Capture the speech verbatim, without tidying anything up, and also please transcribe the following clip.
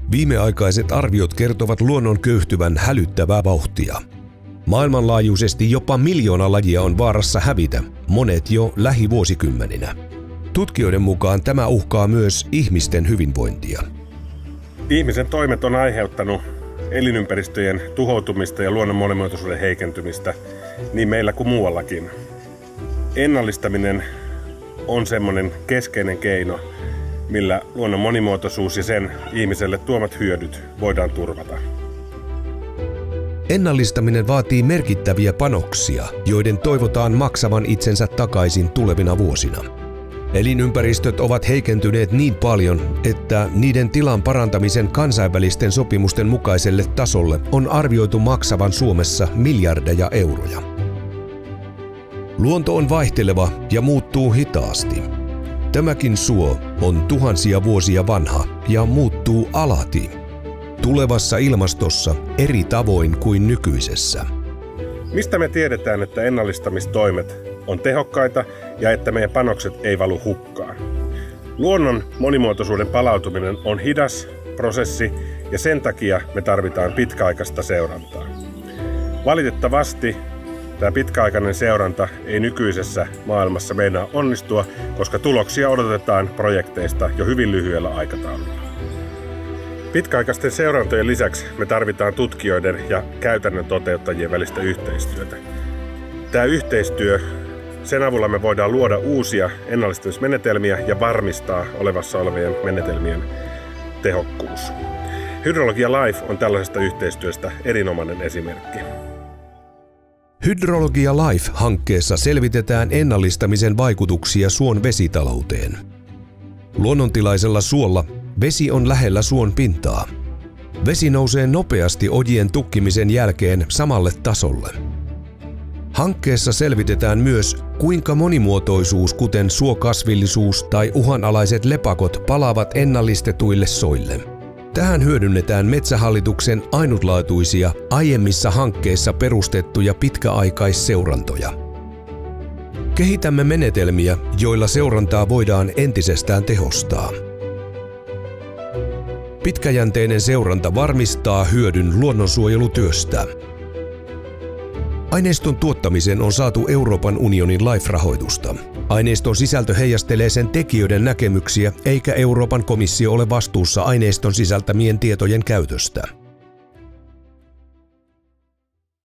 Viimeaikaiset arviot kertovat luonnon köyhtyvän hälyttävää vauhtia. Maailmanlaajuisesti jopa miljoona lajia on vaarassa hävitä, monet jo lähivuosikymmeninä. Tutkijoiden mukaan tämä uhkaa myös ihmisten hyvinvointia. Ihmisen toimet on aiheuttanut elinympäristöjen tuhoutumista ja luonnon monimuotoisuuden heikentymistä niin meillä kuin muuallakin. Ennallistaminen on semmoinen keskeinen keino, millä luonnon monimuotoisuus ja sen ihmiselle tuomat hyödyt voidaan turvata. Ennallistaminen vaatii merkittäviä panoksia, joiden toivotaan maksavan itsensä takaisin tulevina vuosina. Elinympäristöt ovat heikentyneet niin paljon, että niiden tilan parantamisen kansainvälisten sopimusten mukaiselle tasolle on arvioitu maksavan Suomessa miljardeja euroja. Luonto on vaihteleva ja muuttuu hitaasti. Tämäkin suo on tuhansia vuosia vanha ja muuttuu alati. Tulevassa ilmastossa eri tavoin kuin nykyisessä. Mistä me tiedetään, että ennallistamistoimet on tehokkaita ja että meidän panokset ei valu hukkaan? Luonnon monimuotoisuuden palautuminen on hidas prosessi ja sen takia me tarvitaan pitkäaikaista seurantaa. Valitettavasti tämä pitkäaikainen seuranta ei nykyisessä maailmassa meinaa onnistua, koska tuloksia odotetaan projekteista jo hyvin lyhyellä aikataululla. Pitkäaikaisten seurantojen lisäksi me tarvitaan tutkijoiden ja käytännön toteuttajien välistä yhteistyötä. Tämä yhteistyö, sen avulla me voidaan luoda uusia ennallistamismenetelmiä ja varmistaa olevassa olevien menetelmien tehokkuus. Hydrologia Life on tällaisesta yhteistyöstä erinomainen esimerkki. Hydrologia Life-hankkeessa selvitetään ennallistamisen vaikutuksia suon vesitalouteen. Luonnontilaisella suolla vesi on lähellä suon pintaa. Vesi nousee nopeasti ojien tukkimisen jälkeen samalle tasolle. Hankkeessa selvitetään myös, kuinka monimuotoisuus, kuten suokasvillisuus tai uhanalaiset lepakot, palaavat ennallistetuille soille. Tähän hyödynnetään Metsähallituksen ainutlaatuisia, aiemmissa hankkeissa perustettuja pitkäaikaisseurantoja. Kehitämme menetelmiä, joilla seurantaa voidaan entisestään tehostaa. Pitkäjänteinen seuranta varmistaa hyödyn luonnonsuojelutyöstä. Aineiston tuottamiseen on saatu Euroopan unionin LIFE-rahoitusta. Aineiston sisältö heijastelee sen tekijöiden näkemyksiä, eikä Euroopan komissio ole vastuussa aineiston sisältämien tietojen käytöstä.